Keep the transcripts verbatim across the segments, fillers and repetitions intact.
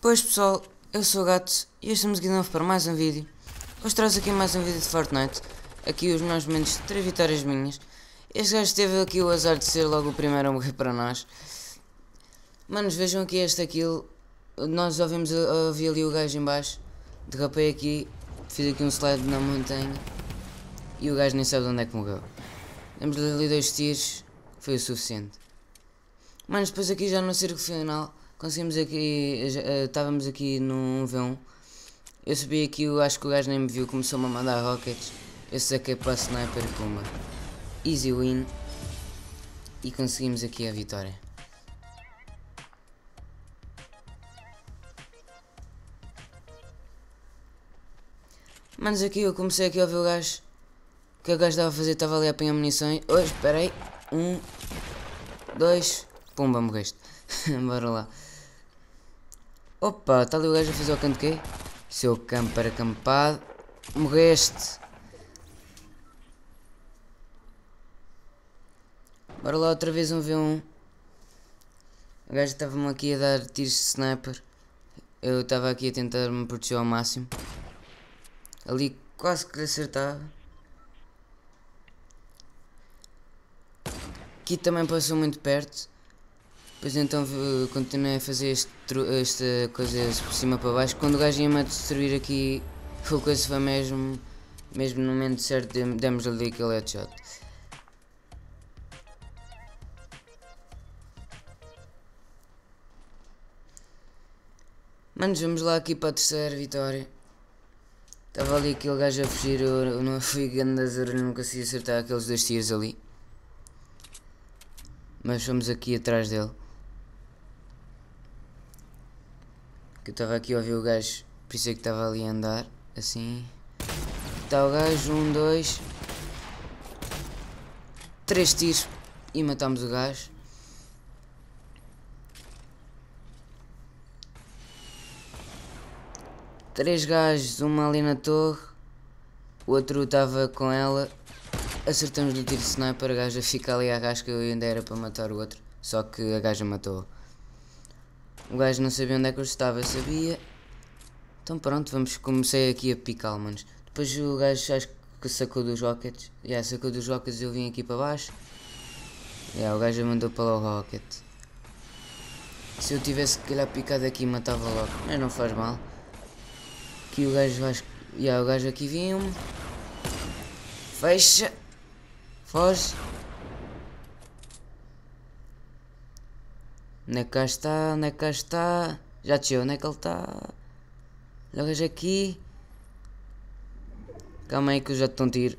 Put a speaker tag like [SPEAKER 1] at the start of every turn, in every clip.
[SPEAKER 1] Pois pessoal, eu sou o Gato e estamos aqui de novo para mais um vídeo. Hoje trouxe aqui mais um vídeo de Fortnite. Aqui os meus momentos de três vitórias minhas. Este gajo teve aqui o azar de ser logo o primeiro a morrer para nós. Manos, vejam aqui este kill. Nós ouvimos, ouvi ali o gajo em baixo. Derrapei aqui, fiz aqui um slide na montanha. E o gajo nem sabe de onde é que morreu. Demos ali dois tiros, foi o suficiente. Manos, depois aqui já no círculo final. Conseguimos aqui, uh, estávamos aqui no um v um. Eu subi aqui, eu acho que o gajo nem me viu, começou-me a mandar rockets. Eu saquei para a sniper e puma. Easy win. E conseguimos aqui a vitória. Manos, aqui eu comecei aqui a ouvir o gajo. O que o gajo estava a fazer? Estava ali a apanhar munições. Oh, espera aí. Um, dois, pumba, morreste. Bora lá. Opa, está ali o gajo a fazer o canto quê? Seu camper acampado. Morreste. Bora lá outra vez um v um. O gajo estava-me aqui a dar tiros de sniper. Eu estava aqui a tentar me proteger ao máximo. Ali quase que lhe acertava. Aqui também passou muito perto. Depois então continuei a fazer este, esta coisa por cima para baixo. Quando o gajo ia-me a destruir aqui, foi coisa foi mesmo, mesmo no momento certo, demos ali aquele headshot. Manos, vamos lá aqui para a terceira vitória. Estava ali aquele gajo a fugir, eu, eu não fui grande das horas, não consegui acertar aqueles dois tiros ali. Mas fomos aqui atrás dele. Que eu estava aqui a ouvir o gajo, por isso é que estava ali a andar, assim. Está o gajo, um, dois, três tiros e matámos o gajo. Três gajos, uma ali na torre, o outro estava com ela. Acertamos no tiro de sniper, a gaja fica ali à rasca e ainda era para matar o outro, só que a gaja matou. O gajo não sabia onde é que eu estava, eu sabia. Então pronto, vamos, comecei aqui a picar, manos. Depois o gajo acho que sacou dos rockets. Já yeah, sacou dos rockets, eu vim aqui para baixo. Yeah, o gajo mandou para lá o rocket. Se eu tivesse que calhar picado aqui matava logo, mas não faz mal. Aqui o gajo acho que. Yeah, o gajo aqui vinha-me. Fecha. Foge. Onde é que cá está? Onde é que cá está? Já desceu, onde é que ele está? Olha o gajo aqui. Calma aí que eu já estou um tiro.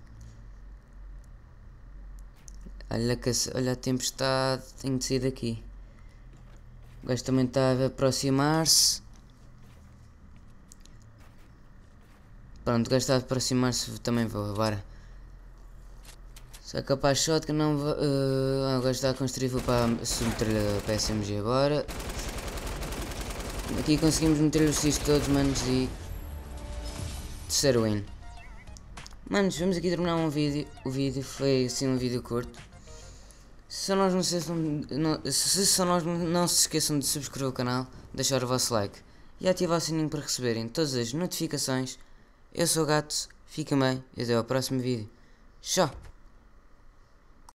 [SPEAKER 1] Olha, que, olha a tempestade. Tenho de sair daqui. O gajo também está a aproximar-se. Pronto, o gajo está a aproximar-se. Também vou, bora. Só capaz de shot que não vou. Uh, o gajo está a construir, vou para a submetralhadora para a S M G agora. Aqui conseguimos meter os tiros todos, manos, e. Terceiro win. Manos, vamos aqui terminar um vídeo. O vídeo foi assim um vídeo curto. Se só nós não se, não, se só nós não se esqueçam de subscrever o canal, deixar o vosso like e ativar o sininho para receberem todas as notificações. Eu sou o Gato, fiquem bem e até ao próximo vídeo. Tchau!